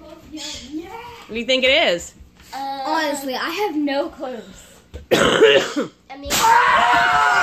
What do you think it is? Honestly, I have no clues. I mean...